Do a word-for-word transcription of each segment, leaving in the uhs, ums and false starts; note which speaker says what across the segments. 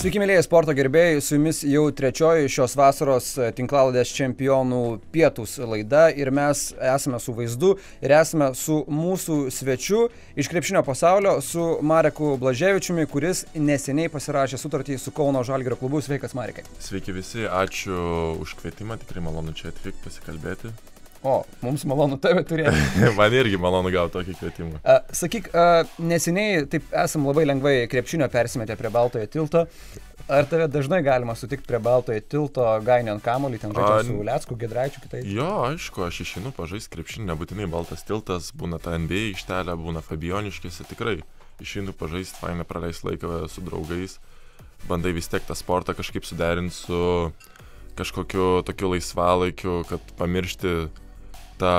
Speaker 1: Sveiki, mėlyje sporto gerbėjai, su jumis jau trečioji šios vasaros tinklalaidės čempionų pietūs laida ir mes esame su vaizdu ir esame su mūsų svečiu iš krepšinio pasaulio, su Mareku Blaževičiumi, kuris neseniai pasirašė sutartį su Kauno Žalgirio klubu. Sveikas, Marekai.
Speaker 2: Sveiki visi, ačiū už kvietimą, tikrai malonu čia atvykti pasikalbėti.
Speaker 1: O, mums malonu tave turėti.
Speaker 2: Man irgi malonu gauti tokį kvietimą.
Speaker 1: A, sakyk, a, neseniai taip esam labai lengvai krepšinio persimetę prie Baltojo tilto. Ar tave dažnai galima sutikti prie Baltojo tilto gainiant kamuolį, ten žaidžiant su Lecku, Giedraičiu, kitais?
Speaker 2: Jo, aišku, aš išeinu pažaisti krepšinį, nebūtinai Baltas tiltas, būna ta N B A aikštelė, būna Fabioniškėse, tikrai išeinu pažaisti, faina praleisti laiką su draugais, bandai vis tiek tą sportą kažkaip suderinti su kažkokiu tokiu laisvalaikiu, kad pamiršti tą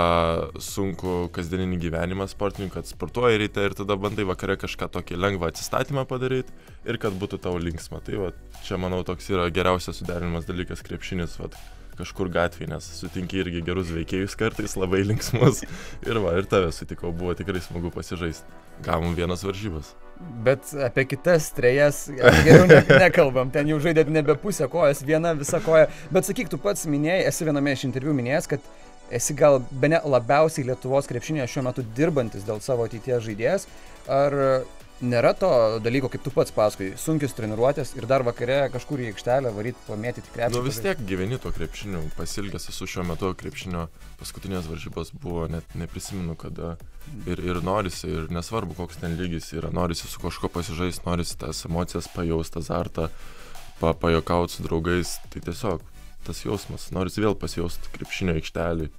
Speaker 2: sunku kasdieninį gyvenimą sportininkų, kad sportuoji ryte ir tada bandai vakare kažką tokį lengvą atsistatymą padaryti ir kad būtų tau linksma. Tai va, čia manau toks yra geriausias suderinimas dalykas krepšinis, va, kažkur gatvėje, nes sutinki irgi gerus veikėjus kartais, labai linksmus ir va, ir tave sutikau, buvo tikrai smagu pasižaisti. Gavom vienas varžybas.
Speaker 1: Bet apie kitas trejas geriau ne, nekalbam, ten jau žaidėt nebe pusę kojas, viena visa koja. Bet sakyk, tu pats minėjai, esi viename iš interviu minėjęs, kad esi gal bene labiausiai Lietuvos krepšinėje šiuo metu dirbantis dėl savo ateities žaidėjas. Ar nėra to dalyko, kaip tu pats paskui, sunkius treniruotės ir dar vakare kažkur į aikštelę varyti, pamėtyti krepšinį?
Speaker 2: Nu vis tiek gyveni to krepšiniu, pasilgęs esu šiuo metu krepšinio, paskutinės varžybos buvo, net neprisimenu kada. Ir, ir norisi, ir nesvarbu koks ten lygis yra, norisi su kažko pasižaisti, norisi tas emocijas pajausti, azartą, pa, pajokauti su draugais, tai tiesiog tas jausmas, norisi vėl pasijausti krepšinio aikštelį.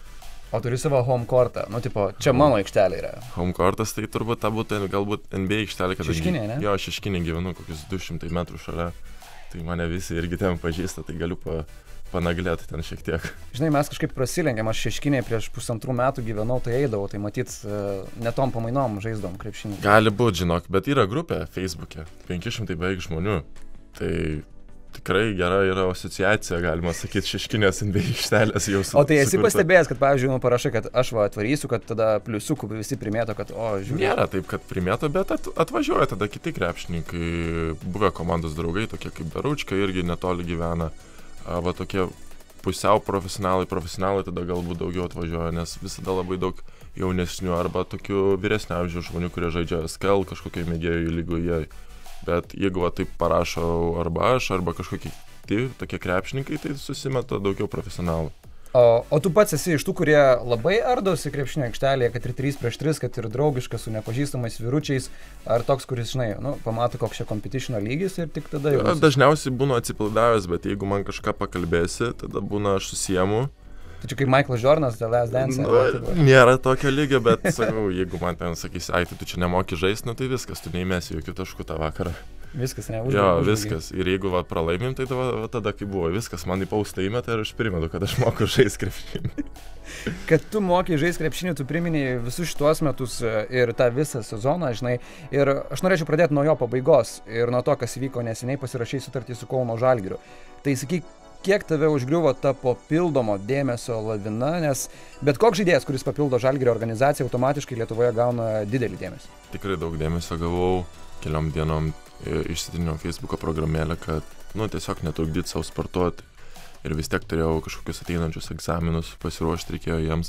Speaker 1: O turi savo home courtą, nu tipo, čia mano aikštelė yra.
Speaker 2: Home courtas tai turbūt ta būtų galbūt N B A aikštelė, kad
Speaker 1: Šeškinė, ne?
Speaker 2: Jo, Šeškinė gyvenu kokius du šimtai metrų šalia, tai mane visi irgi ten pažįsta, tai galiu pa, panaglėti ten šiek tiek.
Speaker 1: Žinai, mes kažkaip prasilenkėm, aš Šeškinėje prieš pusantrų metų gyvenau, tai eidavau, tai matyt, netom pamainom žaisdavom krepšinį.
Speaker 2: Gali būt, žinok, bet yra grupė Facebook'e, penki šimtai beveik žmonių, tai tikrai gera yra asociacija, galima sakyti, Šeškinės N B A aikštelės jau su.
Speaker 1: O tai esi sukurta. Pastebėjęs, kad, pavyzdžiui, nu, parašai, kad aš va atvarysiu, kad tada pliusiukų visi primėto, kad, o, žiūrėk.
Speaker 2: Nėra taip, kad primėto, bet at, atvažiuoja tada kiti krepšininkai, buvę komandos draugai, tokie kaip Daručka, irgi netoli gyvena, a, va tokie pusiau profesionalai, profesionalai tada galbūt daugiau atvažiuoja, nes visada labai daug jaunesnių arba tokių vyresnio amžiaus žmonių, kurie žaidžia S K L kažkokioje mėgėjų lygoje. Bet jeigu va taip parašo arba aš, arba kažkokie kiti tokie krepšininkai, tai susimeta daugiau profesionalų.
Speaker 1: O, o tu pats esi iš tų, kurie labai ardosi krepšinio aikštelėje, kad ir trys prieš tris, kad ir draugiškas su nepažįstamais vyručiais, ar toks, kuris, žinai, nu, pamato, koks čia competitiono lygis ir tik tada jau...
Speaker 2: Ja, dažniausiai būnu atsipalaidavęs, bet jeigu man kažką pakalbėsi, tada būna aš susiemu.
Speaker 1: Tai čia kaip Michaelas Jordanas, The Last Dance.
Speaker 2: Nu, nėra tokio lygio, bet sakau, jeigu man ten sakysi, ai, tai tu čia nemoki žaisti, nu tai viskas, tu neįmesi jokių taškų tą vakarą.
Speaker 1: Viskas, ne, uždėlį.
Speaker 2: Jo, viskas. Ir jeigu va, pralaimim, tai va, va, tada kaip buvo, viskas, man į paustą įmeta ir aš primetu, kad aš moku žaisti krepšinį.
Speaker 1: Kad tu moki žaisti krepšinį, tu priminėjai visus šitos metus ir tą visą sezoną, žinai. Ir aš norėčiau pradėti nuo jo pabaigos ir nuo to, kas vyko neseniai, pasirašei sutartį su Kauno Žalgiriu. Tai sakyk, kiek tave užgriuvo ta papildomo dėmesio lavina, nes bet koks žaidėjas, kuris papildo Žalgirio organizaciją, automatiškai Lietuvoje gauna didelį dėmesį.
Speaker 2: Tikrai daug dėmesio gavau, keliom dienom išsitinėjau Facebook'o programėlę, kad, nu, tiesiog netrukdyti savo sportuoti ir vis tiek turėjau kažkokius ateinančius egzaminus, pasiruošti reikėjo jiems.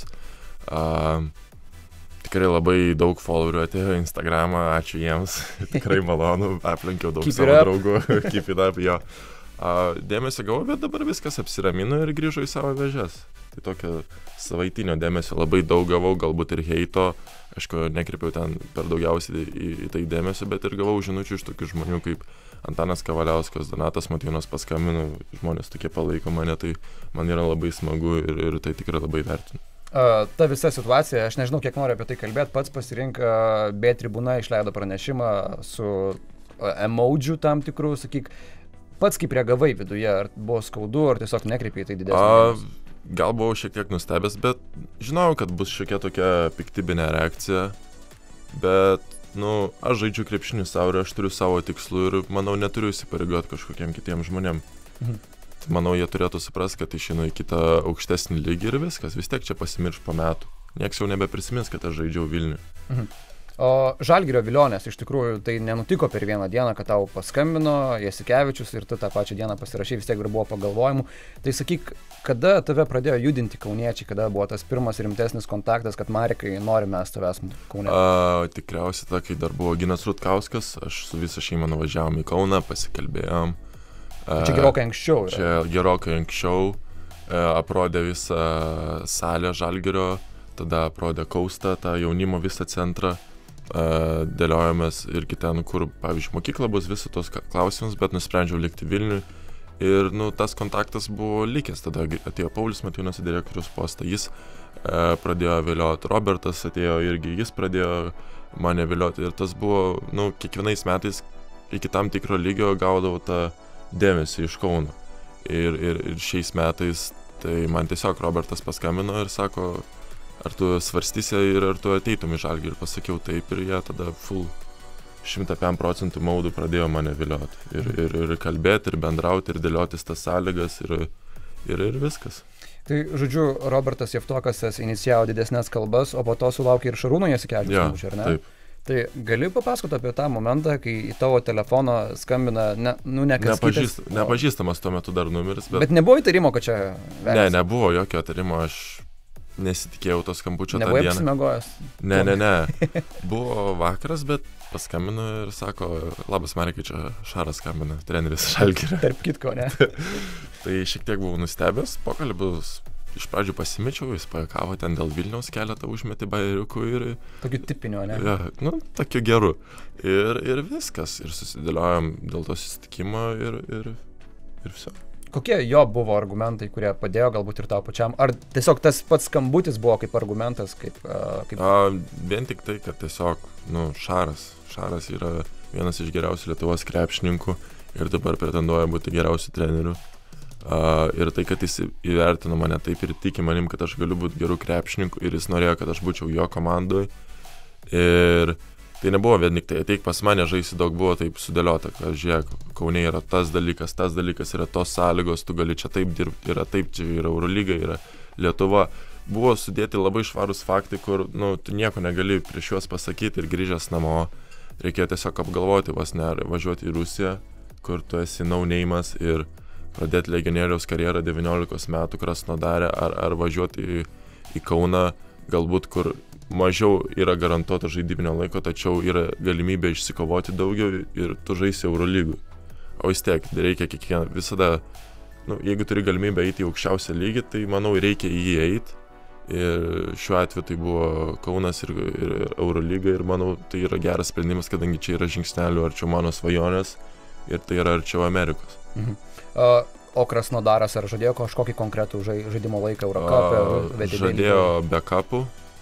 Speaker 2: A, tikrai labai daug followerių atėjo į Instagramą, ačiū jiems, tikrai malonu, aplenkiau daug
Speaker 1: Keep
Speaker 2: savo draugų, keep it up, jo. A, dėmesio gavau, bet dabar viskas apsiramino ir grįžau į savo vėžes. Tai tokio savaitinio dėmesio labai daug gavau, galbūt ir heito, aišku, nekreipiau ten per daugiausiai į, į tai dėmesio, bet ir gavau žinučių iš tokių žmonių kaip Antanas Kavaliauskas, Donatas Matėnas paskambino, žmonės tokie palaiko mane, tai man yra labai smagu ir, ir tai tikrai labai vertinu.
Speaker 1: Uh, ta visa situacija, aš nežinau, kiek noriu apie tai kalbėti, pats pasirink uh, B tribūna, išleido pranešimą su uh, emojių tam tikrų, sakyk, pats kaip reagavai viduje, ar buvo skaudu, ar tiesiog nekreipiai tai didesnį?
Speaker 2: Gal buvau šiek tiek nustebęs, bet žinojau, kad bus šiokia tokia piktybinė reakcija, bet, nu, aš žaidžiu krepšinį savo ir aš turiu savo tikslų ir, manau, neturiu įsipareigoti kažkokiem kitiem žmonėm. Mhm. Tai, manau, jie turėtų suprasti, kad išeinu į kitą aukštesnį lygį ir viskas, vis tiek čia pasimirš po metų. Nieks jau nebeprisimins, kad aš žaidžiau Vilnių.
Speaker 1: Mhm. O Žalgirio vilionės, iš tikrųjų, tai nenutiko per vieną dieną, kad tau paskambino Jasikevičius ir tu tą pačią dieną pasirašai, vis tiek ir buvo pagalvojimų. Tai sakyk, kada tave pradėjo judinti kauniečiai, kada buvo tas pirmas rimtesnis kontaktas, kad Marekai nori mes tavęs Kaune?
Speaker 2: A, tikriausiai ta, kai dar buvo Ginas Rutkauskas, aš su visa šeima nuvažiavom į Kauną, pasikalbėjom. A,
Speaker 1: čia gerokai anksčiau. Yra.
Speaker 2: Čia gerokai anksčiau. A, aprodė visą salę Žalgirio, tada aprodė Kaustą, tą jaunimo visą centrą. Uh, dėliojomės irgi ten, kur, pavyzdžiui, mokykla bus visą tos klausimus, bet nusprendžiau likti Vilniui. Ir, nu, tas kontaktas buvo likęs. Tada atėjo Paulius Matijūnas į direktoriaus postą, jis uh, pradėjo vėlioti, Robertas atėjo irgi, jis pradėjo mane vėlioti. Ir tas buvo, nu, kiekvienais metais iki tam tikro lygio gaudavau tą dėmesį iš Kauno. Ir, ir, ir šiais metais, tai man tiesiog Robertas paskambino ir sako, ar tu svarstysi ir ar tu ateitum į Žalgirį, ir pasakiau taip, ir jie tada full šimtą penkiasdešimt procentų maudų pradėjo mane vilioti. Ir, ir, ir kalbėti, ir bendrauti, ir dėliotis tas sąlygas, ir, ir, ir viskas.
Speaker 1: Tai, žodžiu, Robertas Javtokas inicijavo didesnės kalbas, o po to sulaukė ir Šarūno Jasikevičiaus
Speaker 2: ja,
Speaker 1: skambučio, ar ne?
Speaker 2: Taip.
Speaker 1: Tai gali papasakoti apie tą momentą, kai į tavo telefoną skambina, ne, nu, ne kas
Speaker 2: Nepažįst,
Speaker 1: kitas.
Speaker 2: Nepažįstamas tuo metu dar numeris, bet...
Speaker 1: Bet nebuvo įtarimo, kad čia... Vėlis.
Speaker 2: Ne, nebuvo jokio įtarimo, aš nesitikėjau to skambučio tą dieną.
Speaker 1: Nebuvai apsimegojęs?
Speaker 2: Ne, ne, ne. Buvo vakaras, bet paskambino ir sako, labas Marekai, čia Šaras skambina, treneris Žalgirio.
Speaker 1: Tarp kitko, ne?
Speaker 2: Tai šiek tiek buvau nustebęs, pokalbis iš pradžių pasimečiau, jis pajakavo ten dėl Vilniaus keletą užmetį bairiukų ir...
Speaker 1: Tokiu tipiniu, ne?
Speaker 2: Ja, nu, tokiu geru. Ir, ir viskas, ir susidėliojom dėl to susitikimo ir, ir, ir viso.
Speaker 1: Kokie jo buvo argumentai, kurie padėjo galbūt ir tau pačiam? Ar tiesiog tas pats skambutis buvo kaip argumentas? Kaip, uh, kaip...
Speaker 2: A, vien tik tai, kad tiesiog, nu, Šaras. Šaras yra vienas iš geriausių Lietuvos krepšininkų ir dabar pretenduoja būti geriausiu treneriu. Uh, ir tai, kad jis įvertino mane taip ir tiki manim, kad aš galiu būti gerų krepšininkų ir jis norėjo, kad aš būčiau jo komandoj. Ir tai nebuvo vien tik tai, ateik pas mane žaisi, daug buvo taip sudėliota, kad žiūrėk, Kaune yra tas dalykas, tas dalykas, yra tos sąlygos, tu gali čia taip dirbti, yra taip, čia yra Eurolyga, yra Lietuva. Buvo sudėti labai švarus faktai, kur, nu, tu nieko negali prieš juos pasakyti ir grįžęs namo. Reikėjo tiesiog apgalvoti, vos ne, važiuoti į Rusiją, kur tu esi no-name'as ir pradėti legionieriaus karjerą devyniolikos metų Krasnodare, ar, ar važiuoti į, į Kauną, galbūt kur mažiau yra garantuota žaidybinio laiko, tačiau yra galimybė išsikovoti daugiau ir tu žaisi Eurolygų. O vis tiek, reikia kiekvieną, visada, nu, jeigu turi galimybę eiti į aukščiausią lygį, tai manau reikia į jį eiti. Ir šiuo atveju tai buvo Kaunas ir, ir Eurolyga ir manau tai yra geras sprendimas, kadangi čia yra žingsnelių arčiau mano svajonės ir tai yra arčiau Amerikos.
Speaker 1: Mhm. Uh, o Krasnodaras ar žadėjo kažkokį konkretų žai, žaidimo laiką Eurocup'e?
Speaker 2: Uh, žadėjo backup'ų,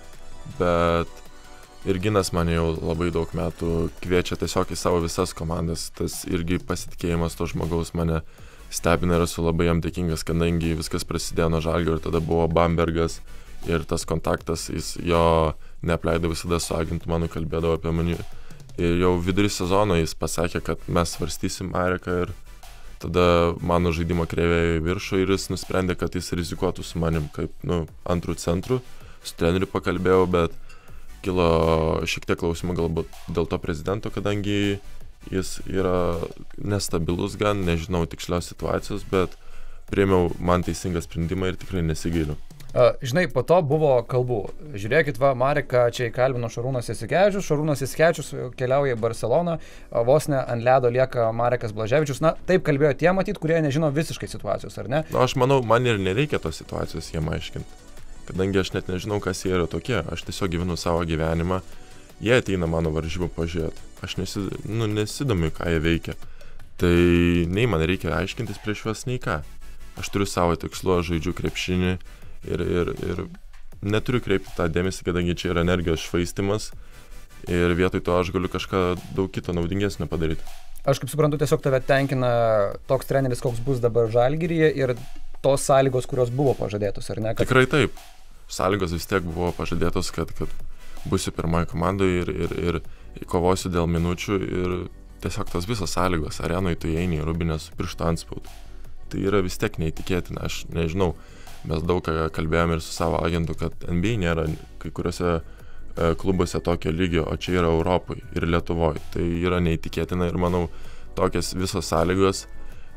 Speaker 2: bet ir Ginas mane jau labai daug metų kviečia tiesiog į savo visas komandas. Tas irgi pasitikėjimas to žmogaus mane stebina ir esu labai jam dėkingas, kadangi viskas prasidėjo nuo Žalgirio ir tada buvo Bambergas ir tas kontaktas, jis jo neapleido visada su agentu, manu kalbėdavo apie mane. Ir jau vidury sezono jis pasakė, kad mes svarstysim Mareką ir tada mano žaidimo kreivėjo į viršų ir jis nusprendė, kad jis rizikuotų su manim kaip, nu, antrų centrų. Su treneriu pakalbėjau, bet kilo šiek tiek klausimų galbūt dėl to prezidento, kadangi jis yra nestabilus gan, nežinau tikslios situacijos, bet priėmiau man teisingą sprendimą ir tikrai nesigailiu.
Speaker 1: Uh, žinai, po to buvo kalbų. Žiūrėkit, va, Mareką čia įkalbino Šarūnas Jasikevičius, Šarūnas Jasikevičius keliauja į Barceloną, vos ne ant ledo lieka Marekas Blaževičius. Na, taip kalbėjo tie, matyt, kurie nežino visiškai situacijos, ar ne?
Speaker 2: Na, aš manau, man ir nereikia tos situacijos jiem aiškinti, kadangi aš net nežinau, kas jie yra tokie. Aš tiesiog gyvenu savo gyvenimą, jie ateina mano varžybų pažiūrėti. Aš nesi, nu, nesidomiu, ką jie veikia. Tai nei man reikia aiškintis prieš juos, nei ką. Aš turiu savo tikslų, aš žaidžiu krepšinį. Ir, ir, ir neturiu kreipti tą dėmesį, kadangi čia yra energijos švaistimas ir vietoj to aš galiu kažką daug kito naudingesnio padaryti.
Speaker 1: Aš kaip suprantu, tiesiog tave tenkina toks treneris, koks bus dabar Žalgiryje ir tos sąlygos, kurios buvo pažadėtos, ar ne? Kad...
Speaker 2: Tikrai taip. Sąlygos vis tiek buvo pažadėtos, kad, kad būsiu pirmoji komandoje ir, ir, ir kovosiu dėl minučių ir tiesiog tos visos sąlygos. Arenoje tu eini į rubinę su piršto antspaudu. Tai yra vis tiek neįtikėtina, aš nežinau. Mes daug kalbėjome ir su savo agentu, kad N B A nėra kai kuriuose klubuose tokio lygio, o čia yra Europoje ir Lietuvoje. Tai yra neįtikėtina ir manau, tokias visos sąlygos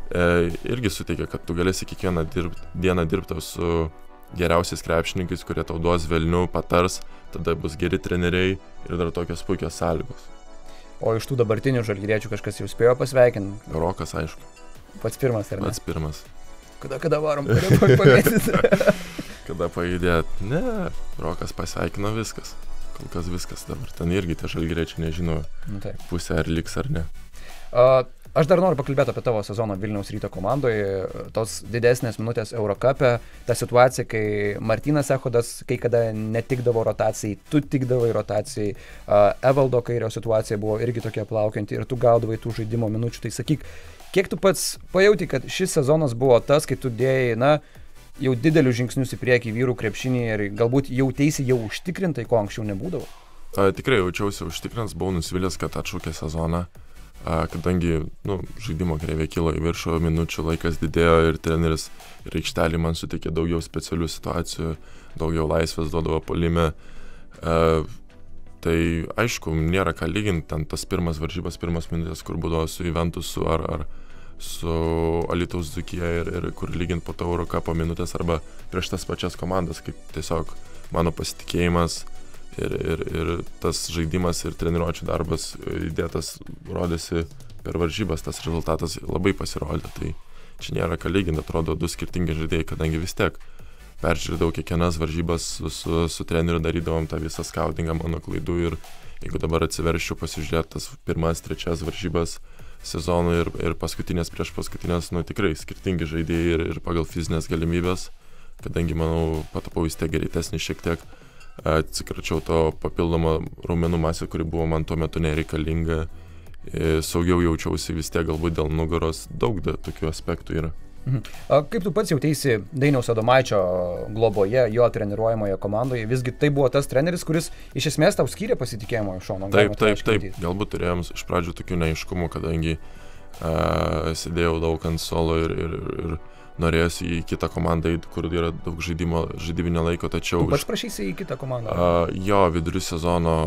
Speaker 2: e, irgi suteikia, kad tu galėsi kiekvieną dirbt, dieną dirbti su geriausiais krepšininkais, kurie tau duos velnių, patars, tada bus geri treneriai ir dar tokios puikios sąlygos.
Speaker 1: O iš tų dabartinių žalgiriečių kažkas jau spėjo pasveikinti?
Speaker 2: Rokas, aišku.
Speaker 1: Pats pirmas, ar ne?
Speaker 2: Pats pirmas.
Speaker 1: Kada, kada varom, kada pamėtyti?
Speaker 2: Kada pajudėt? Ne, Rokas pasveikino viskas. Kol kas viskas dabar. Ten irgi tie žalgiriečiai nežino
Speaker 1: Nu, taip.
Speaker 2: pusę ar liks ar ne.
Speaker 1: Uh, aš dar noriu pakalbėti apie tavo sezoną Vilniaus Ryto komandoje, tos didesnės minutės Eurocape, ta situacija, kai Martynas Echodas kai kada netikdavo rotacijai, tu tikdavai rotacijai, uh, Evaldo Kairio situacija buvo irgi tokia plaukianti ir tu gaudavai tų žaidimo minučių. Tai sakyk, kiek tu pats pajauti, kad šis sezonas buvo tas, kai tu dėjai, na, jau didelius žingsnius į priekį vyrų krepšinį ir galbūt jautėsi jau užtikrintai, ko anksčiau nebūdavo?
Speaker 2: A, tikrai jaučiausi užtikrins, buvau nusivylęs, kad atšaukė sezoną, a, kadangi nu, žaidimo kreivė kilo į viršų, minučių laikas didėjo ir treneris ir aikštelį man suteikė daugiau specialių situacijų, daugiau laisvės duodavo puolime. A, tai aišku, nėra ką lyginti, ten tas pirmas varžybas, pirmas minutės, kur būdavo su Juventusu ar, ar su Alytaus Dzūkija ir, ir kur lygint po to Eurocapo minutės arba prieš tas pačias komandas, kaip tiesiog mano pasitikėjimas ir, ir, ir tas žaidimas ir treniruočių darbas įdėtas rodėsi per varžybas, tas rezultatas labai pasirodė. Tai čia nėra ką lyginti, atrodo du skirtingi žaidėjai, kadangi vis tiek peržiūrėdavau kiekvienas varžybas su, su, su treneriu, darydavom tą visą skautingą mano klaidų ir jeigu dabar atsiverščiau pasižiūrėti tas pirmas, trečias varžybas sezonų ir, ir paskutinės prieš paskutinės, nu tikrai skirtingi žaidėjai ir, ir pagal fizinės galimybės, kadangi, manau, patapau vis tiek greitesnį šiek tiek, atsikračiau to papildomą raumenų masę, kuri buvo man tuo metu nereikalinga, saugiau jaučiausi vis tiek galbūt dėl nugaros, daug da, tokių aspektų yra.
Speaker 1: Mhm. Kaip tu pats jautėsi Dainiaus Adomaičio globoje, jo treniruojamoje komandoje? Visgi tai buvo tas treneris, kuris iš esmės tau skyrė pasitikėjimo iš šono.
Speaker 2: Taip, taip, taip. Galbūt turėjom iš pradžių tokių neaiškumų, kadangi uh, sėdėjau daug ant suolo ir, ir, ir norėjusi į kitą komandą, kur yra daug žaidimo, žaidybinio laiko, tačiau...
Speaker 1: Tu pats prašysi į kitą komandą?
Speaker 2: Uh, jo, vidurių sezono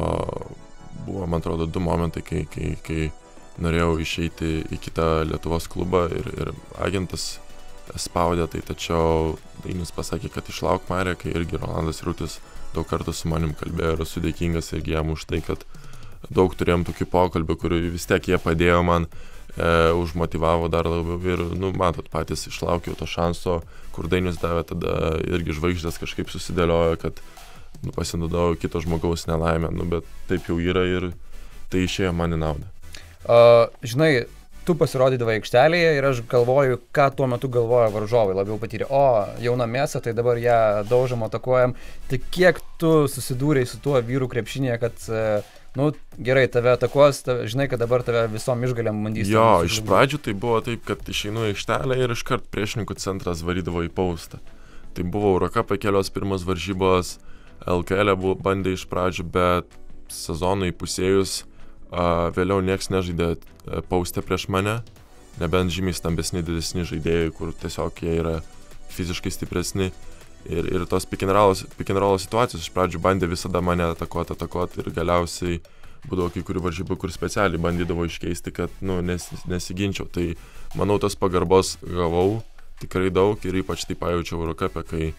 Speaker 2: buvo, man atrodo, du momentai, kai, kai, kai norėjau išeiti į kitą Lietuvos klubą ir, ir agentas spaudė, tai tačiau Dainius pasakė, kad išlauk Marė, kai irgi Rolandas Rūtis daug kartų su manim kalbėjo ir esu dėkingas irgi jam už tai, kad daug turėjom tokių pokalbių, kurių vis tiek jie padėjo man, e, užmotivavo dar labiau ir, nu, matot, patys išlaukiau to šanso, kur Dainius davė, tada irgi žvaigždės kažkaip susidėliojo, kad nu, pasinaudojau kito žmogaus nelaimę, nu, bet taip jau yra ir tai išėjo man į naudą.
Speaker 1: Uh, žinai, tu pasirodydavai aikštelėje ir aš galvoju, ką tuo metu galvoja varžovai, labiau patyrė, o, jauna mėsa, tai dabar ją daužom, atakuojam. Tai kiek tu susidūrei su tuo vyrų krepšinėje, kad, nu, gerai, tave atakuos, tave, žinai, kad dabar tave visom išgalėm bandys.
Speaker 2: Jo, iš pradžių tai buvo taip, kad išeinu į aikštelę ir iškart priešininkų centras varydavo į paustą. Tai buvo Eurocape kelios pirmos varžybos, L K L buvo bandė iš pradžių, bet sezonui įpusėjus Uh, vėliau nieks nežaidė uh, paustę prieš mane, nebent žymiai stambesni, didesni žaidėjai, kur tiesiog jie yra fiziškai stipresni. Ir, ir tos pick and roll situacijos iš pradžių bandė visada mane atakuoti, atakuoti ir galiausiai būdavo kai kurių varžybų, kur specialiai bandydavo iškeisti, kad nu, nes, nesiginčiau. Tai manau, tos pagarbos gavau tikrai daug ir ypač tai pajaučiau Eurocape, kai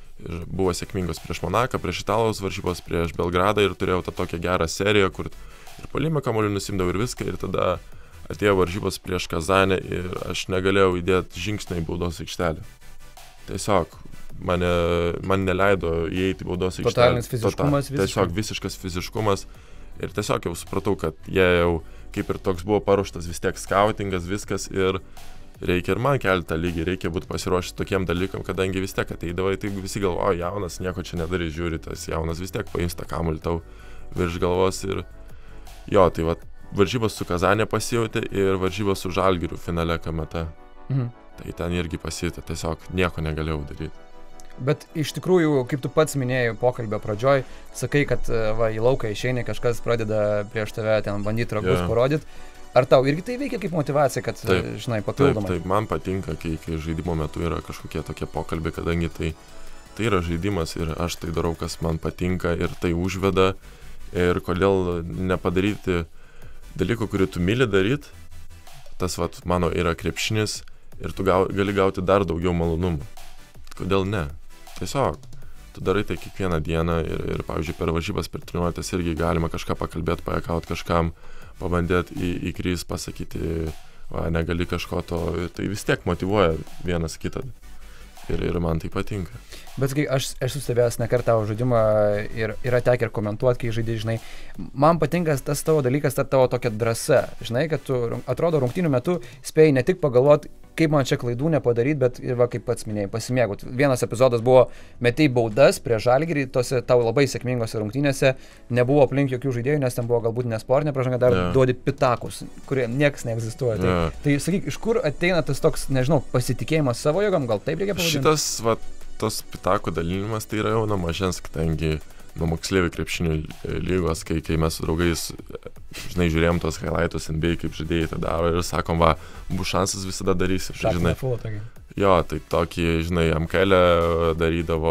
Speaker 2: buvo sėkmingos prieš Monaką, prieš Italijos varžybos, prieš Belgradą ir turėjau tą tokią gerą seriją, kur ir puolime kamuolį nusimdavau ir viską, ir tada atėjo varžybos prieš Kazanę ir aš negalėjau įdėti žingsnį į baudos aikštelę. Tiesiog mane, man neleido įeiti į baudos aikštelę.
Speaker 1: Totalinis fiziškumas.
Speaker 2: Tota, tiesiog visiškas fiziškumas ir tiesiog jau supratau, kad jie jau kaip ir toks buvo paruoštas vis tiek skautingas, viskas ir reikia ir man kelti tą lygį, reikia būti pasiruošęs tokiem dalykam, kadangi vis tiek ateidavai, tai visi galvoja, jaunas, nieko čia nedarys, žiūri, tas jaunas vis tiek paims tą kamuolį tau virš galvos ir jo, tai va, varžybos su Kazanė pasijautė ir varžybos su Žalgiriu finale Kamete.
Speaker 1: Mhm.
Speaker 2: Tai ten irgi pasijautė, tiesiog nieko negalėjau daryti.
Speaker 1: Bet iš tikrųjų, kaip tu pats minėjai pokalbio pradžioj, sakai, kad va, į lauką išeini, kažkas pradeda prieš tave ten bandyti ragus yeah. parodyti. Ar tau irgi tai veikia kaip motyvacija, kad, taip, žinai, papildomai?
Speaker 2: Taip, taip, man patinka, kai, kai žaidimo metu yra kažkokie tokie pokalbiai, kadangi tai, tai yra žaidimas ir aš tai darau, kas man patinka ir tai užveda. ir kodėl nepadaryti dalykų, kurį tu myli daryti, tas vat, mano yra krepšinis ir tu gau, gali gauti dar daugiau malonumų. Kodėl ne? Tiesiog, tu darai tai kiekvieną dieną ir, ir pavyzdžiui, per varžybas, per treniruotės irgi galima kažką pakalbėti, pajakauti kažkam, pabandėti į, įkrys, pasakyti, va, negali kažko to, tai vis tiek motyvuoja vienas kitą. Ir, ir man tai patinka.
Speaker 1: Bet kai aš esu stebėjęs ne kartą tavo žaidimą ir yra tekę ir komentuoti, kai žaidži, žinai, man patinka tas tavo dalykas, ta tavo tokia drąsa, žinai, kad tu, atrodo, rungtynių metu spėjai ne tik pagalvoti, kaip man čia klaidų nepadaryti, bet ir va, kaip pats minėjai, pasimėgut. Vienas epizodas buvo metei baudas prie Žalgirį, tose tau labai sėkmingose rungtynėse, nebuvo aplink jokių žaidėjų, nes ten buvo galbūt nesportinė pražanga, dar yeah. duodi pitakus, kurie niekas neegzistuoja. Tai, yeah. tai sakyk, iš kur ateina tas toks, nežinau, pasitikėjimas savo jėgom, gal taip reikia pavadinti?
Speaker 2: Šitas, va, tos pitakų dalinimas, tai yra jau nuo mažens, kadangi nuo moksleivių krepšinių lygos, kai, kai mes su draugais, žinai, žiūrėjom tos highlightus N B A, kaip žaidėjai tą daro ir sakom, va, bus šansas visada darysi. Žinai, jo, tai tokį, žinai, M K L darydavo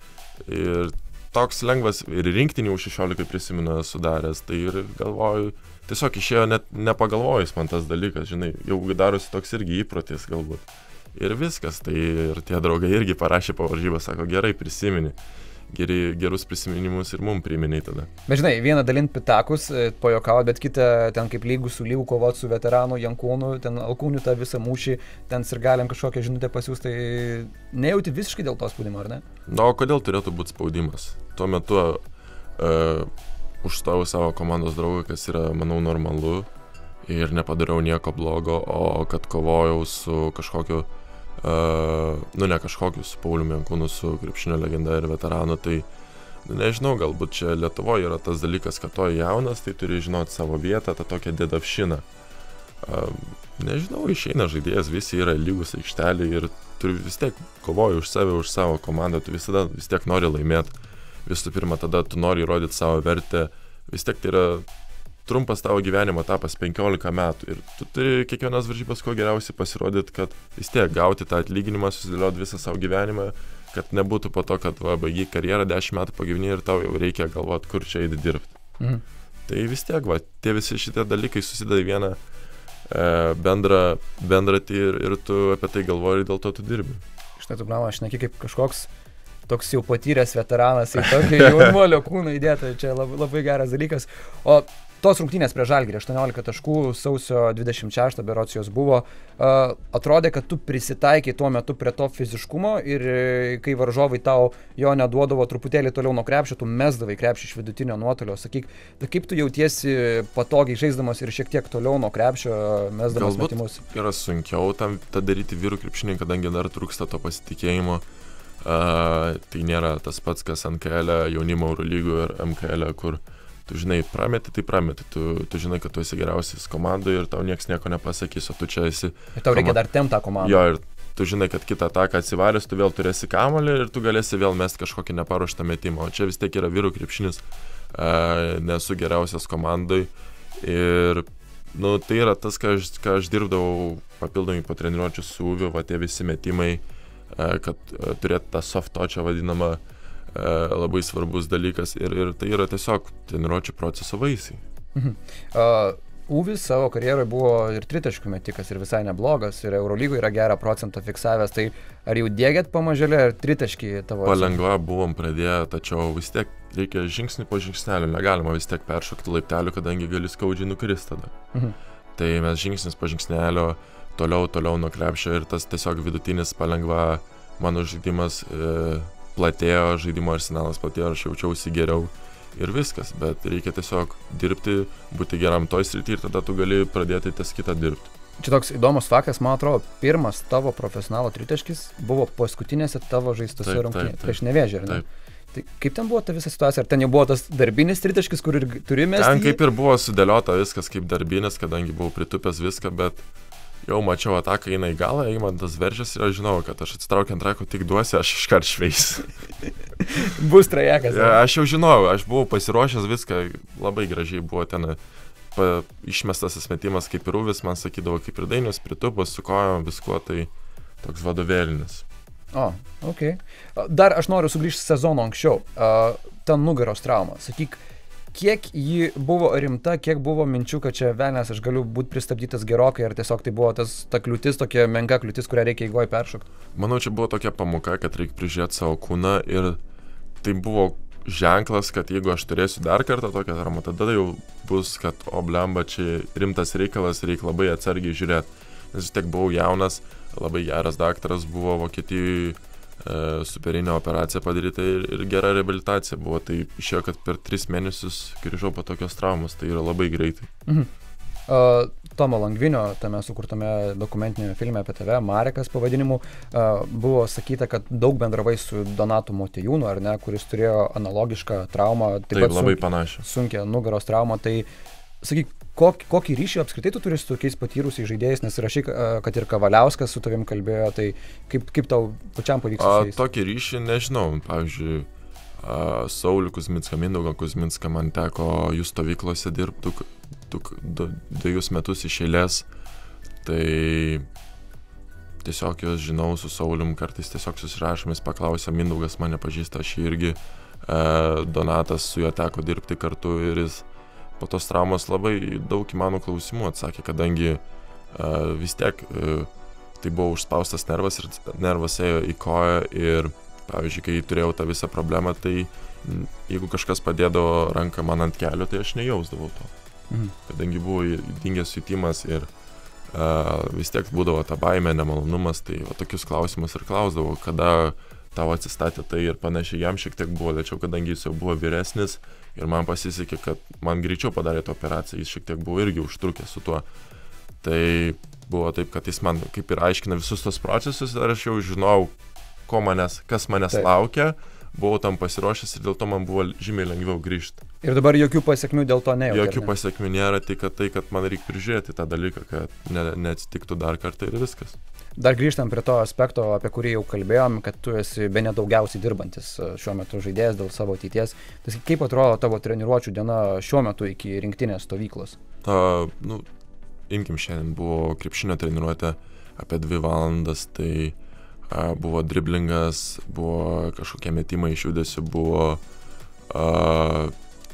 Speaker 2: ir toks lengvas ir rinktinį už šešiolika prisimena sudaręs, tai ir galvoju, tiesiog išėjo net nepagalvojus man tas dalykas, žinai, jau darosi toks irgi įprotis galbūt. Ir viskas, tai ir tie draugai irgi parašė po varžybą, sako, gerai prisimeni. Geri, gerus prisiminimus ir mum priminiai tada.
Speaker 1: Bet žinai, vieną dalint pitakus, pajokavot, bet kitą ten kaip lygų su lygų kovot su veteranu Jankūnu, ten Alkūniu tą visą mūšį, ten sirgaliam kažkokią žinutę pasiūs, tai nejauti visiškai dėl to spaudimo, ar ne?
Speaker 2: Na, o kodėl turėtų būti spaudimas? Tuo metu uh, užstojau savo komandos draugą, kas yra, manau, normalu ir nepadariau nieko blogo, o kad kovojau su kažkokiu Uh, nu ne kažkokius su Pauliumi Jankūnu, su krepšinio legenda ir veteranu, tai nu, nežinau, galbūt čia Lietuvoje yra tas dalykas, kad to jaunas, tai turi žinoti savo vietą, tą tokią dedavšiną. Uh, nežinau, išeina žaidėjas, visi yra lygus aikštelį ir turi vis tiek kovoji už save, už savo komandą, tu visada vis tiek nori laimėti. Visų pirma, tada tu nori įrodyti savo vertę, vis tiek tai yra trumpas tavo gyvenimo etapas penkiolika metų ir tu turi kiekvienas varžybas kuo geriausiai pasirodyti, kad vis tiek gauti tą atlyginimą, susidėlioti visą savo gyvenimą, kad nebūtų po to, kad va, baigi karjerą, dešimt metų pagyveni ir tau jau reikia galvoti, kur čia eiti dirbti. Mhm. Tai vis tiek, va, tie visi šitie dalykai susideda į vieną e, bendrą, bendratį ir, ir tu apie tai galvoji ir dėl to tu dirbi.
Speaker 1: Štai tu, blama, aš neki kaip kažkoks toks jau patyręs veteranas į tokį jaunuolio kūną įdėtą, čia labai, labai geras dalykas. O tos rungtynės prie Žalgirį, aštuoniolika taškų, sausio dvidešimt šeštą berods jos buvo, uh, atrodė, kad tu prisitaikai tuo metu prie to fiziškumo ir kai varžovai tau jo neduodavo truputėlį toliau nuo krepšio, tu mesdavai krepšį iš vidutinio nuotolio, sakyk, tai kaip tu jautiesi patogiai žaisdamas ir šiek tiek toliau nuo krepšio mesdamas
Speaker 2: Galbūt
Speaker 1: metimus?
Speaker 2: Galbūt yra sunkiau tam tą daryti vyrų krepšinį, kadangi dar trūksta to pasitikėjimo. Uh, tai nėra tas pats, kas N K L, jaunimo Eurolygų ir M K L, kur tu žinai, prameti, tai prameti, tu, tu žinai, kad tu esi geriausias komandoje ir tau niekas nieko nepasakys, o tu čia esi...
Speaker 1: Ir tau reikia komand... dar tempt tą komandą.
Speaker 2: Jo, ir tu žinai, kad kitą ataką atsivaręs, tu vėl turėsi kamuolį ir tu galėsi vėl mesti kažkokį neparuoštą metimą, o čia vis tiek yra vyrų krepšinis, uh, nesu geriausias komandai ir, nu, tai yra tas, ką aš, ką aš dirbdavau papildomai po treniruočių su Uviu, va tie visi metimai, uh, kad uh, turėti tą soft touchą vadinamą, labai svarbus dalykas ir, ir tai yra tiesiog treniruočių proceso vaisiai.
Speaker 1: Mhm. Uh, Uvis savo karjeroje buvo ir tritaškių metikas ir visai neblogas ir Eurolygoje yra gerą procentą fiksavęs, tai ar jau dėgėt pamažėlė ar tritaškį tavo?
Speaker 2: Palengva buvom pradėję, tačiau vis tiek reikia žingsnį po žingsnelio, negalima vis tiek peršokti laiptelių, kadangi gali skaudžiai nukristi tada. Mhm. Tai mes žingsnis po žingsnelio toliau, toliau nuo krepšio ir tas tiesiog vidutinis palengva mano žaidimas e, platėjo, žaidimo arsenalas platėjo, aš jaučiausi geriau ir viskas, bet reikia tiesiog dirbti, būti geram toj srity ir tada tu gali pradėti ties kitą dirbti.
Speaker 1: Čia toks įdomus faktas, man atrodo, pirmas tavo profesionalo tritaškis buvo paskutinėse tavo žaistose rungtynėse prieš Nevėžį, ar ne? Tai kaip ten buvo ta visa situacija? Ar ten jau buvo tas darbinis tritaškis, kur ir turi mesti?
Speaker 2: Ten kaip ir buvo sudėliota viskas kaip darbinis, kadangi buvau pritupęs viską, bet jau mačiau ataką eina į galą, Eimantas veržiasi ir aš žinau, kad aš atsitraukiant rakų tik duosiu, aš iškart šveisiu.
Speaker 1: Bus trajekas.
Speaker 2: Ja, aš jau žinau, aš buvau pasiruošęs viską, labai gražiai buvo ten pa, išmestas asmetimas kaip ir Uvis, man sakydavo kaip ir Dainius, pritupus, su kojom, viskuo, tai toks vadovėlinis.
Speaker 1: O, ok. Dar aš noriu sugrįžti sezono anksčiau. Uh, ten nugaros trauma. Sakyk, kiek ji buvo rimta, kiek buvo minčių, kad čia velnės, aš galiu būti pristabdytas gerokai, ar tiesiog tai buvo tas, ta kliūtis, tokia menka kliūtis, kurią reikia įgoje peršokti?
Speaker 2: Manau, čia buvo tokia pamoka, kad reikia prižiūrėti savo kūną ir tai buvo ženklas, kad jeigu aš turėsiu dar kartą tokią traumą, tada jau bus, kad o blemba, čia rimtas reikalas, reikia labai atsargiai žiūrėti. Nes vis tiek buvau jaunas, labai geras daktaras buvo Vokietijoje, e, superinė operacija padaryta ir, ir gera reabilitacija buvo. Tai išėjo, kad per tris mėnesius grįžau po tokios traumos, tai yra labai greitai.
Speaker 1: Mhm. Uh, Tomo Langvinio, tame sukurtame dokumentinėme filme apie tave, Marekas pavadinimu, uh, buvo sakyta, kad daug bendravai su Donatu Motiejūnu, ar ne, kuris turėjo analogišką traumą.
Speaker 2: Taip, taip labai panašią.
Speaker 1: Sunkia nugaros trauma. Tai, sakyk, kokį, kokį ryšį apskritai tu turi su tokiais patyrusiais žaidėjais, nes rašai, kad ir Kavaliauskas su tavim kalbėjo, tai kaip, kaip tau pačiam pavyks su jais?
Speaker 2: Tokį ryšį nežinau, pavyzdžiui, a, Saulių Kuzminską, Mindaugą Kuzminską man teko jų stovyklose dirbti dviejus metus iš eilės, tai tiesiog juos žinau su Saulium, kartais tiesiog susirašomės, paklausė, Mindaugas mane pažįsta, aš irgi, a, Donatas su juo teko dirbti kartu ir jis po tos traumos labai daug įmanų klausimų atsakė, kadangi uh, vis tiek uh, tai buvo užspaustas nervas ir nervas ėjo į koją ir, pavyzdžiui, kai turėjau tą visą problemą, tai m, jeigu kažkas padėdavo ranką man ant kelio, tai aš nejausdavau to. Mhm. Kadangi buvo dingęs jutimas ir uh, vis tiek būdavo ta baimė, nemalonumas, tai o tokius klausimus ir klausdavau, kada tau atsistatė tai ir panašiai. Jam šiek tiek buvo lėčiau, kadangi jis jau buvo vyresnis ir man pasisekė, kad man greičiau padarė tą operaciją, jis šiek tiek buvo irgi užtrukęs su tuo. Tai buvo taip, kad jis man kaip ir aiškina visus tos procesus ir aš jau žinojau, ko manęs, kas manęs taip laukia, buvau tam pasiruošęs ir dėl to man buvo žymiai lengviau grįžti.
Speaker 1: Ir dabar jokių pasiekmių dėl to nejauti?
Speaker 2: Jokių pasiekmių nėra, tai kad, tai, kad man reikia prižiūrėti tą dalyką, kad ne, neatsitiktų dar kartą ir viskas.
Speaker 1: Dar grįžtam prie to aspekto, apie kurį jau kalbėjom, kad tu esi bene daugiausiai dirbantis šiuo metu žaidėjas dėl savo ateities. Tai kaip atrodo tavo treniruočių diena šiuo metu iki rinktinės stovyklos?
Speaker 2: Uh, nu, imkim, šiandien buvo krepšinio treniruotė apie dvi valandas, tai uh, buvo driblingas, buvo kažkokie metimai iš judesių, buvo uh,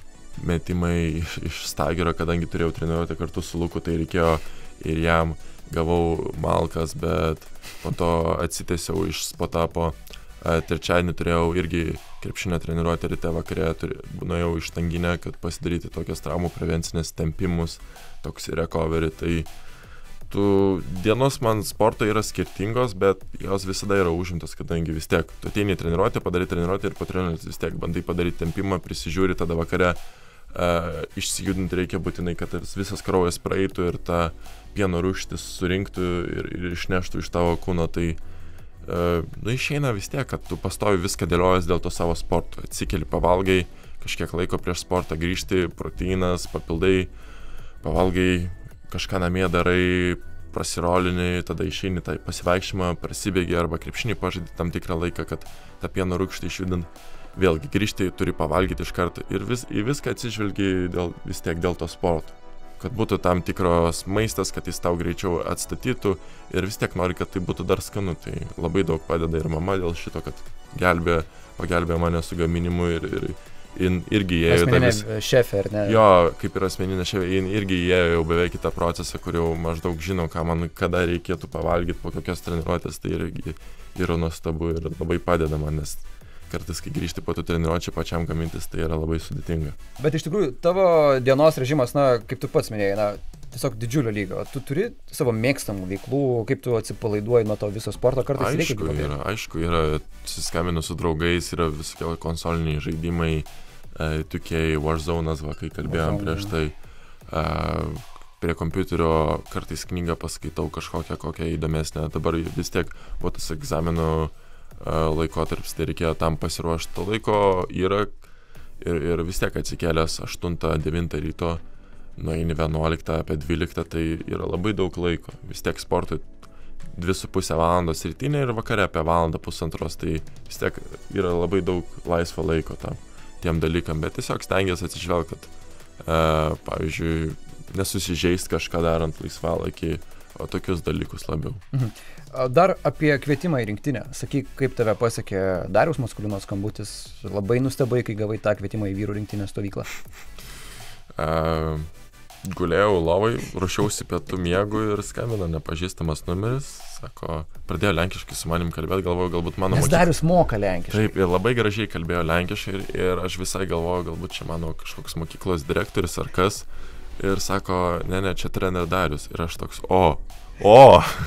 Speaker 2: metimai iš, iš stagerio, kadangi turėjau treniruotę kartu su Luku, tai reikėjo ir jam. Gavau malkas, bet po to atsitęsiau iš spotapo. Trečiadienį turėjau irgi krepšinio treniruotę ryte vakare, nuėjau iš Tanginę, kad pasidaryti tokias traumų prevencinės tempimus, toks recovery. Tai tų dienos man sporto yra skirtingos, bet jos visada yra užimtos, kadangi vis tiek tu ateini į treniruotę, padarai treniruotę ir po treniruotės vis tiek bandai padaryti tempimą, prisižiūri, tada vakare uh, išsijudinti reikia būtinai, kad visas kraujas praeitų ir ta pieno rūgštis surinktų ir, ir išneštų iš tavo kūno, tai uh, nu, išeina vis tiek, kad tu pastovi viską dėliojas dėl to savo sporto. Atsikeli, pavalgai, kažkiek laiko prieš sportą grįžti, proteinas, papildai, pavalgai, kažką namie darai, prasirolini, tada išeini tai pasivaikščiojimą, prasibėgi arba krepšinį pažaidi tam tikrą laiką, kad tą pieno rūgštį išjudint. Vėlgi grįžti, turi pavalgyti iš karto ir vis, į viską atsižvelgi dėl, vis tiek dėl to sporto. Kad būtų tam tikros maistas, kad jis tau greičiau atstatytų ir vis tiek nori, kad tai būtų dar skanu. Tai labai daug padeda ir mama dėl šito, kad gelbė, pagelbė mane su gaminimu ir, ir, ir irgi įėjo...
Speaker 1: Asmeninė
Speaker 2: vis...
Speaker 1: šefė, ar ne?
Speaker 2: Jo, kaip ir asmeninė šefė, jin irgi įėjo jau beveik į tą procesą, kur jau maždaug žino, ką man kada reikėtų pavalgyti po kokios treniruotės, tai irgi yra nuostabu ir labai padeda man, nes kartais, kai grįžti po tų treniruočių pačiam gamintis, tai yra labai sudėtinga.
Speaker 1: Bet iš tikrųjų, tavo dienos režimas, na, kaip tu pats minėjai, na, tiesiog didžiulio lygio. Tu turi savo mėgstamų veiklų, kaip tu atsipalaiduoji nuo to viso sporto, kartais reikia
Speaker 2: Aišku, yra, aišku, yra, susiskambinu su draugais, yra visokie konsoliniai žaidimai, two K, Warzone'as, va, kai kalbėjom Warzone, prieš tai. Uh, prie kompiuterio kartais knygą paskaitau kažkokią, kokią įdomesnę. Dabar vis tiek, buvo tas egzaminų laikotarpis, tai reikėjo tam pasiruošti. To laiko yra ir, ir vis tiek atsikėlęs aštuntą devintą ryto, nueini vienuoliktą, apie dvyliktą, tai yra labai daug laiko. Vis tiek sportui dvi su pusę valandos rytinė ir vakare apie valandą pusantros, tai vis tiek yra labai daug laisvo laiko tam, tiem dalykam, bet tiesiog stengiasi atsižvelgti, kad uh, pavyzdžiui, nesusižeist kažką darant laisvalaikį, o tokius dalykus labiau.
Speaker 1: Mhm. Dar apie kvietimą į rinktinę. Sakyk, kaip tave pasiekė Dariaus Maskoliūno skambutis. Labai nustebai, kai gavai tą kvietimą į vyrų rinktinės stovyklą.
Speaker 2: Uh, gulėjau lovai, ruošiausi pietų miegų ir skambino nepažįstamas numeris, sako, pradėjo lenkiškai su manim kalbėti, galvoju, galbūt mano
Speaker 1: Nes
Speaker 2: mokykla.
Speaker 1: Darius moka lenkiškai.
Speaker 2: Taip, ir labai gražiai kalbėjo lenkiškai ir, ir aš visai galvoju, galbūt čia mano kažkoks mokyklos direktorius ar kas. Ir sako, ne, ne, čia trener Darius. Ir aš toks, o, o.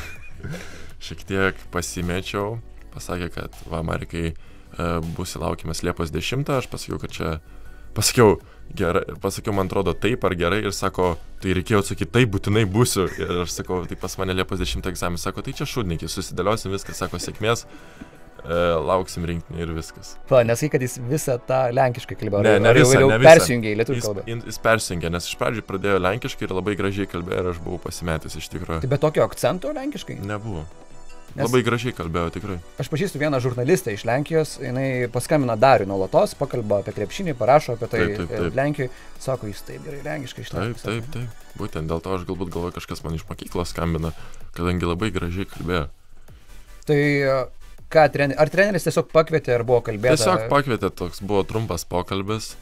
Speaker 2: Šiek tiek pasimečiau, pasakė, kad va, Marikai, e, bus įlaukimas Liepos dešimtą, aš pasakiau, kad čia, pasakiau, gerai, pasakiau, man atrodo, taip ar gerai, ir sako, tai reikėjo atsakyti, taip, būtinai būsiu. Ir aš sakau, tai pas mane Liepos dešimtą egzaminas, sako, tai čia šudnikiai, susidėliosim viską, sako, sėkmės, e, lauksim rinktinį ir viskas.
Speaker 1: Pa, nesakai, kad jis visą tą lenkiškai kalbėjo.
Speaker 2: Ne, ne
Speaker 1: ar jau
Speaker 2: visą,
Speaker 1: vėliau
Speaker 2: ne visą.
Speaker 1: persijungė į lietuvių
Speaker 2: Jis,
Speaker 1: kalbą.
Speaker 2: jis persijungė, nes iš pradžių pradėjo lenkiškai ir labai gražiai kalbėjo ir aš buvau pasimetęs iš tikrųjų.
Speaker 1: Tai be tokio akcento lenkiškai?
Speaker 2: Nebuvo.
Speaker 1: Nes-
Speaker 2: Labai gražiai kalbėjo, tikrai.
Speaker 1: Aš pažįstu vieną žurnalistę iš Lenkijos, jinai paskambina Dariui nuolatos, pakalba apie krepšinį, parašo apie tai
Speaker 2: Taip, taip, taip.
Speaker 1: Lenkijoje, sako, jis taip gerai lenkiškai
Speaker 2: Taip,
Speaker 1: išlaikė.
Speaker 2: taip, taip. Būtent dėl to aš galbūt galvoju, kažkas man iš mokyklos skambina, kadangi labai gražiai kalbėjo.
Speaker 1: Tai ką, trener... ar treneris tiesiog pakvietė, ar buvo kalbėta?
Speaker 2: Tiesiog pakvietė, toks buvo trumpas pokalbis.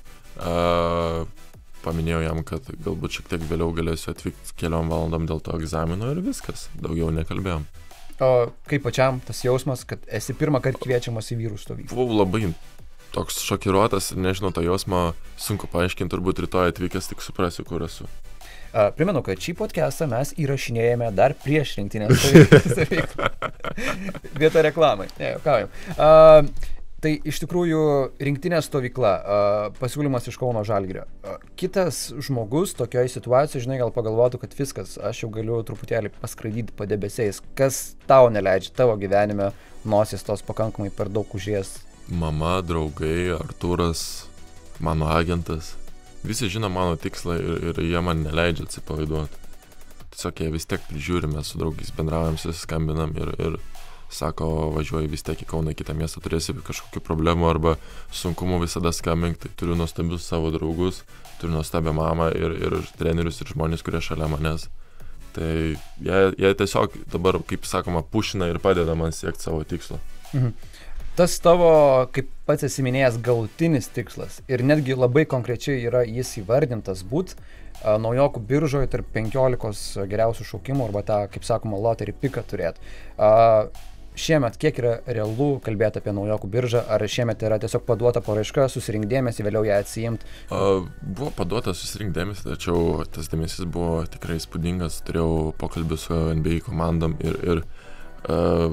Speaker 2: Uh, paminėjau jam, kad galbūt šiek tiek vėliau galėsiu atvykti keliom valandom dėl to egzamino ir viskas. Daugiau nekalbėjom.
Speaker 1: O kaip pačiam tas jausmas, kad esi pirmą kartą kviečiamas į vyrų stovyklą?
Speaker 2: Buvau labai toks šokiruotas ir nežinau, tą jausmą sunku paaiškinti, turbūt rytoj atvykęs tik suprasiu, kur esu.
Speaker 1: A, primenu, kad šį podcastą mes įrašinėjame dar prieš rinktinės stovyklą. Vieta reklamai. Ne, juokaujam. A, tai iš tikrųjų rinktinės stovykla, a, pasiūlymas iš Kauno Žalgirio. A, kitas žmogus tokioje situacijoje, žinai, gal pagalvotų, kad viskas, aš jau galiu truputėlį paskraidyti padebesiais. Kas tau neleidžia tavo gyvenime nosis tos pakankamai per daug užės?
Speaker 2: Mama, draugai, Artūras, mano agentas. Visi žino mano tikslą ir, ir jie man neleidžia atsipalaiduoti. Tiesiog jie vis tiek prižiūrime, su draugais bendraujam, susiskambinam ir, ir sako, važiuoji vis tiek į Kauną, į kitą miestą, turėsi kažkokių problemų arba sunkumų, visada skambink. Tai turiu nuostabius savo draugus, turiu nuostabią mamą ir, ir trenerius ir žmonės, kurie šalia manęs. Tai jie, jie tiesiog dabar, kaip sakoma, pušina ir padeda man siekti savo tikslo.
Speaker 1: Mhm. Tas tavo, kaip pats esi minėjęs, galutinis tikslas ir netgi labai konkrečiai yra jis įvardintas būt a, naujokų biržoje tarp penkiolikos geriausių šaukimų arba tą, kaip sakoma, lottery piką turėti. A, šiemet kiek yra realu kalbėti apie naujokų biržą, ar šiemet yra tiesiog paduota paraiška, susirink dėmesį, vėliau ją atsiimti?
Speaker 2: Uh, buvo paduota susirink dėmesį, tačiau tas dėmesys buvo tikrai įspūdingas. Turėjau pokalbį su N B A komandom ir, ir uh,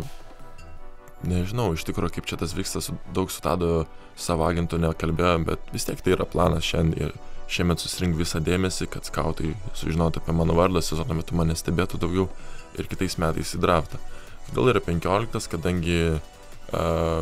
Speaker 2: nežinau, iš tikrųjų, kaip čia tas vyksta, su, daug su Tadu savo agentu nekalbėjom, bet vis tiek tai yra planas šiandien ir šiemet susirink visą dėmesį, kad skautai sužinotų apie mano vardą, sezono metu mane stebėtų daugiau ir kitais metais į draftą. Gal yra penkioliktas, kadangi uh,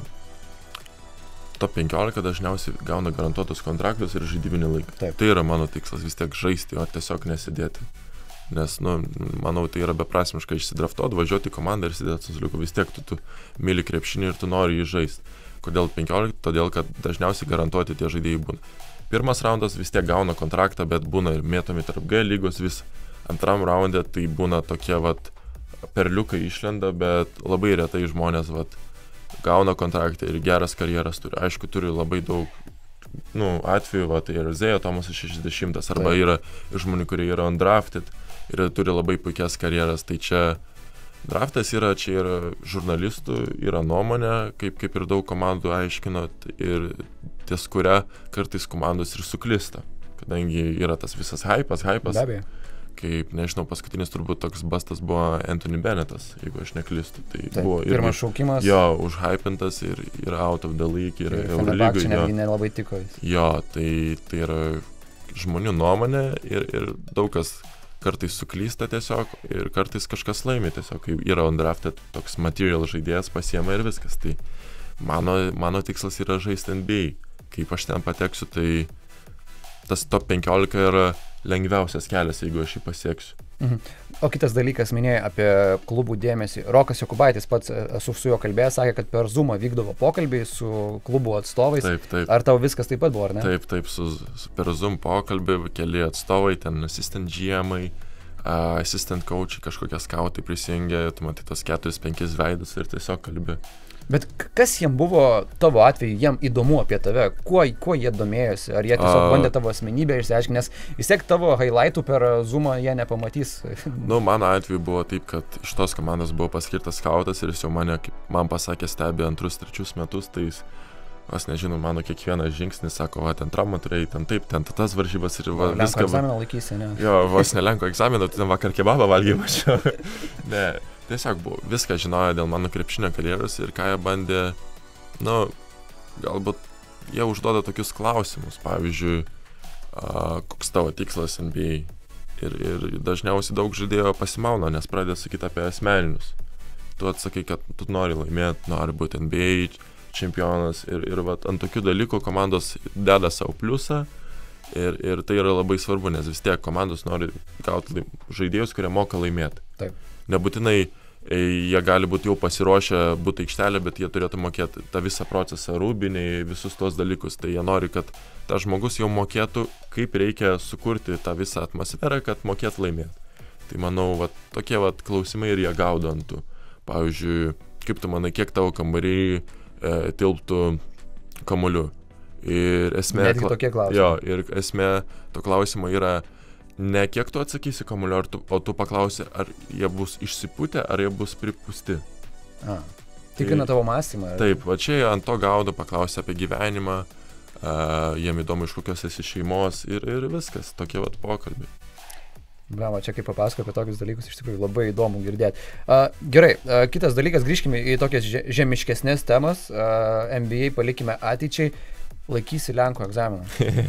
Speaker 2: top penkiolika dažniausiai gauna garantuotus kontraktus ir žaidybinį laiką.
Speaker 1: Taip.
Speaker 2: Tai yra mano tikslas, vis tiek žaisti, o tiesiog nesidėti. Nes, nu, manau, tai yra beprasmiška išsidraftuoti, važiuoti į komandą ir sėdėti su suliuku. Vis tiek tu, tu myli krepšinį ir tu nori jį žaisti. Kodėl penkiolika? Todėl, kad dažniausiai garantuoti tie žaidėjai būna. Pirmas raundas vis tiek gauna kontraktą, bet būna ir mėtomi tarp G lygos vis. Antram raunde tai būna tokie, vat, perliukai išlenda, bet labai retai žmonės, vat, gauna kontraktą ir geras karjeras turi. Aišku, turi labai daug, nu, atvejų, vat, ir Zėjo Tomas šešiasdešimtas, arba
Speaker 1: Taip.
Speaker 2: yra žmonių, kurie yra undrafted ir turi labai puikias karjeras. Tai čia draftas yra, čia yra žurnalistų, yra nuomonė, kaip, kaip ir daug komandų aiškino, ir ties kuria kartais komandos ir suklista. Kadangi yra tas visas hypas, hypas.
Speaker 1: Be abejo.
Speaker 2: Kaip, nežinau, paskutinis turbūt toks bastas buvo Anthony Bennettas, jeigu aš neklystu. Tai
Speaker 1: Taip,
Speaker 2: buvo
Speaker 1: pirmas šaukimas.
Speaker 2: Jo, užhypintas ir yra out of the league, ir Eurolygoj.
Speaker 1: Fenerbahčė netgi nelabai tiko jis.
Speaker 2: Jo, tai, tai yra žmonių nuomonė ir, ir daug kas kartais suklysta tiesiog ir kartais kažkas laimi tiesiog, kai yra undrafted, toks material žaidėjas pasiema ir viskas. Tai mano, mano tikslas yra žaisti N B A. Kaip aš ten pateksiu, tai tas top penkiolika yra lengviausias kelias, jeigu aš jį pasieksiu.
Speaker 1: Mhm. O kitas dalykas, minėjai apie klubų dėmesį. Rokas Jokubaitis, pats esu su juo kalbėjęs, sakė, kad per Zoomą vykdavo pokalbiai su klubų atstovais.
Speaker 2: Taip, taip.
Speaker 1: Ar tau viskas taip pat buvo, ar ne?
Speaker 2: Taip, taip, su, su per Zoom pokalbį keli atstovai, ten assistant G M-ai, uh, assistant coachai, kažkokie skautai prisijungia, tu matai tas keturis penkis veidus ir tiesiog kalbi.
Speaker 1: Bet kas jiem buvo tavo atveju, jiem įdomu apie tave? Kuo, kuo jie domėjosi? Ar jie tiesiog bandė tavo asmenybę išsiaiškinti? Nes vis tiek tavo highlightų per Zoomą jie nepamatys.
Speaker 2: Nu, mano atveju buvo taip, kad iš tos komandos buvo paskirtas skautas ir jis jau mane, kaip man pasakė, stebi antrus, trečius metus, tai jis, aš nežinau, mano kiekvienas žingsnis, sako, va, ten traumą turėjai, ten taip, ten tas varžybas ir va,
Speaker 1: Lenko
Speaker 2: viską.
Speaker 1: egzaminą laikysi, ne?
Speaker 2: Jo, vos ne Lenko egzaminą, tai ten vakar kebabą valgiai mačiau. Ne, tiesiog buvo, viską žinojo dėl mano krepšinio karjeros ir ką jie bandė, nu, galbūt jie užduoda tokius klausimus, pavyzdžiui, a, koks tavo tikslas N B A. Ir, ir dažniausiai daug žaidėjo pasimauna, nes pradeda sakyti apie asmeninius. Tu atsakai, kad tu nori laimėti, nori būti N B A čempionas ir, ir vat, ant tokių dalykų komandos deda savo pliusą ir, ir tai yra labai svarbu, nes vis tiek komandos nori gauti žaidėjus, kurie moka laimėti.
Speaker 1: Taip.
Speaker 2: Nebūtinai jie gali būti jau pasiruošę būti aikštelė, bet jie turėtų mokėti tą visą procesą, rūbiniai, visus tos dalykus. Tai jie nori, kad tas žmogus jau mokėtų, kaip reikia sukurti tą visą atmosferą, kad mokėtų laimėti. Tai manau, vat, tokie vat, klausimai ir jie gaudo ant tų. Pavyzdžiui, kaip tu manai, kiek tavo kambariai e, tilptų kamuoliu? Ir esmė,
Speaker 1: netgi tokie klausimai.
Speaker 2: Jo, ir esmė to klausimo yra ne kiek tu atsakysi kamuoliu, tu, o tu paklausi, ar jie bus išsipūtę, ar jie bus pripūsti.
Speaker 1: A, tikrina tavo mąstymą. Ar...
Speaker 2: Taip, va čia ant to gaudo, paklausia apie gyvenimą, a, jiem įdomu iš kokios esi šeimos ir, ir viskas, tokie vat pokalbiai.
Speaker 1: Bravo, čia kaip papasako apie tokius dalykus, iš tikrųjų labai įdomu girdėti. Uh, gerai, uh, kitas dalykas, grįžkime į tokias žemiškesnės temas, uh, N B A palikime ateičiai, laikysi Lenko egzaminą.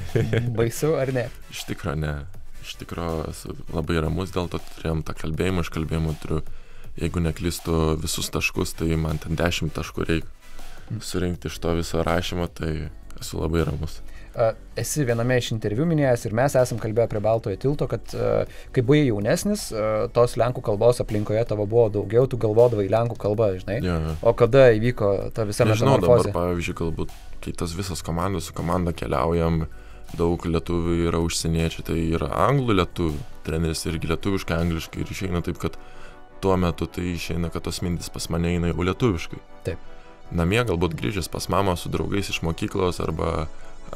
Speaker 1: Baisu ar ne?
Speaker 2: Iš tikro ne, iš tikro esu labai ramus, dėl to turėjom tą kalbėjimą, iš kalbėjimo turiu, jeigu neklystu visus taškus, tai man ten dešimt taškų reikia surinkti iš to viso rašymo, tai esu labai ramus.
Speaker 1: Uh, esi viename iš interviu minėjęs ir mes esam kalbėję prie Baltojo tilto, kad uh, kai buvai jaunesnis, uh, tos lenkų kalbos aplinkoje tavo buvo daugiau, tu galvodavai lenkų kalbą, žinai.
Speaker 2: Ja.
Speaker 1: O kada įvyko ta visa
Speaker 2: metamorfozė? Nežinau, dabar, pavyzdžiui, galbūt, kai tas visas komandos su komanda keliaujam, daug lietuvių yra užsieniečių, tai yra anglų lietuvių, treneris irgi lietuviškai, angliškai ir išeina taip, kad tuo metu tai išeina, kad tos mintis pas mane eina jau lietuviškai.
Speaker 1: Taip.
Speaker 2: Namie galbūt grįžęs pas mamą su draugais iš mokyklos arba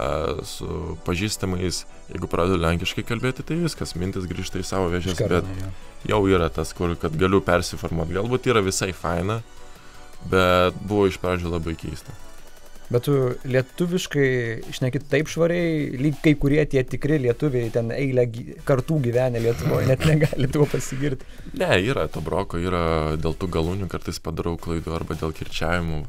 Speaker 2: su pažįstamais, jeigu pradedu lenkiškai kalbėti, tai viskas, mintis grįžta į savo vėžes, bet jau yra tas, kur, kad galiu persiformuoti. Galbūt yra visai faina, bet buvo iš pradžių labai keista.
Speaker 1: Bet tu lietuviškai šneki taip švariai, lyg kai kurie tie tikri lietuviai ten eilę kartų gyvenę Lietuvoje, net negali tuo pasigirti.
Speaker 2: Ne, yra to broko, yra dėl tų galūnių kartais padarau klaidų arba dėl kirčiavimų.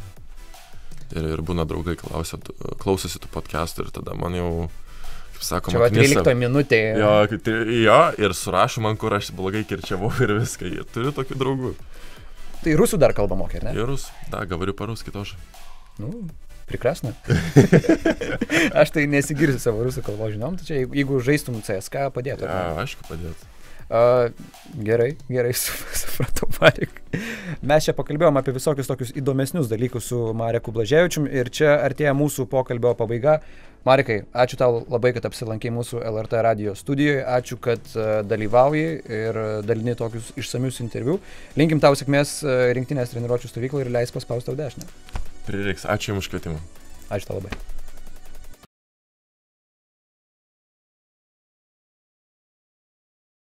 Speaker 2: Ir, ir būna draugai klausia, klausosi tų podcastų ir tada man jau, kaip sakoma,
Speaker 1: čia va trylikta minutė.
Speaker 2: Jo, jo, ir surašo man, kur aš blogai kirčiavau ir viską. Jie turi tokių draugų.
Speaker 1: Tai rusų dar kalbą mokė, ne?
Speaker 2: Ir rusų, da, говорю по-русски тоже.
Speaker 1: Nu, прекрасно. Aš tai nesigirsiu savo rusų kalbos žinom, tai čia jeigu, jeigu žaistum C S K, padėtų.
Speaker 2: Ja, aišku, padėtų.
Speaker 1: Uh, gerai, gerai, supratau, Marek. Mes čia pakalbėjom apie visokius tokius įdomesnius dalykus su Mareku Blaževičium ir čia artėja mūsų pokalbio pabaiga. Marekai, ačiū tau labai, kad apsilankei mūsų L R T radijo studijoje, ačiū, kad uh, dalyvauji ir dalini tokius išsamius interviu. Linkim tau sėkmės uh, rinktinės treniruočių stovyklą ir leis paspausti tau dešinę.
Speaker 2: Prireiks, ačiū jums už kvietimą.
Speaker 1: Ačiū tau labai.